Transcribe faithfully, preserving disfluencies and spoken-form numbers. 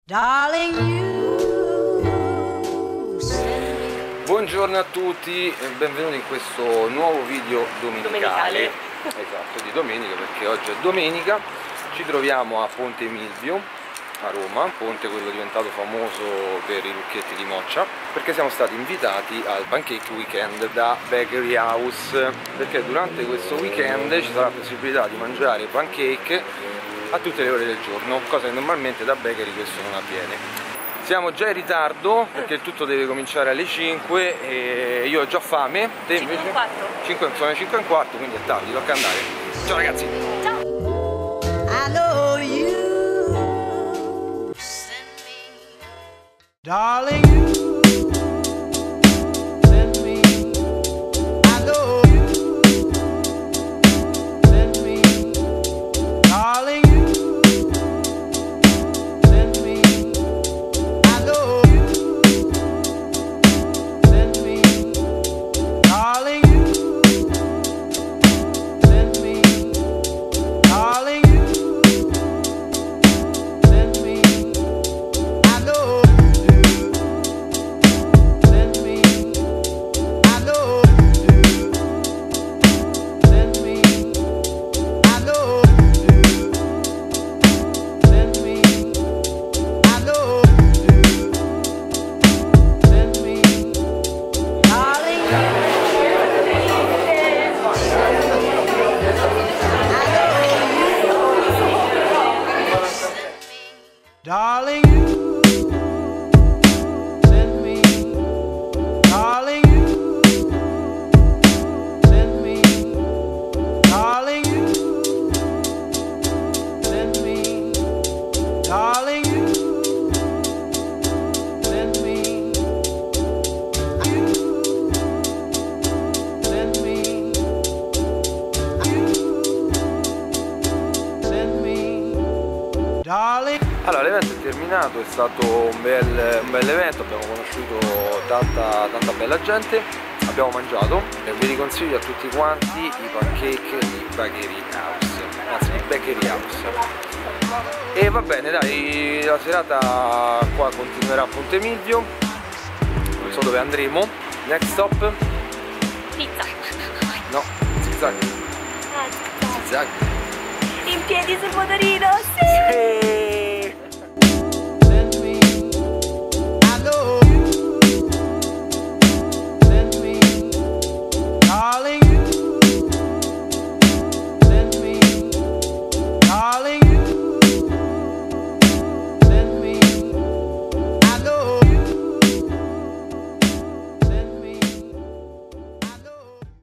Darling, you buongiorno a tutti e benvenuti in questo nuovo video domenicale. domenicale. Esatto, di domenica, perché oggi è domenica. Ci troviamo a Ponte Milvio, a Roma, ponte quello diventato famoso per i lucchetti di moccia, perché siamo stati invitati al Pancake Weekend da Bakery House, perché durante questo weekend ci sarà la possibilità di mangiare pancake a tutte le ore del giorno, cosa che normalmente da bakery questo non avviene. Siamo già in ritardo perché il tutto deve cominciare alle cinque e io ho già fame. Te invece? cinque e un quarto. cinque, sono le cinque e un quarto, quindi è tardi, tocca andare. Ciao ragazzi! Ciao! I know you darling, you send me. I know you send me. Darling, you send me. I know you send me. Darling, you send me. Darling, you send me. I know you do. Send me. I know you do. Send me. I know you do. Send me. I know you do. Send me. Darling, I know darling, you send me. Darling, you send me. Darling, you send me. Darling, you send me. You send me. You send me. Darling. Allora, l'evento è terminato, è stato un bel, un bel evento, abbiamo conosciuto tanta, tanta bella gente, abbiamo mangiato e vi riconsiglio a tutti quanti i pancake di Bakery House, anzi di Bakery House. E va bene, dai, la serata qua continuerà a Ponte Milvio, non so dove andremo. Next stop? Pizza! No, zigzag. Ah, Zigzag. in piedi sul motorino, sì! Sì.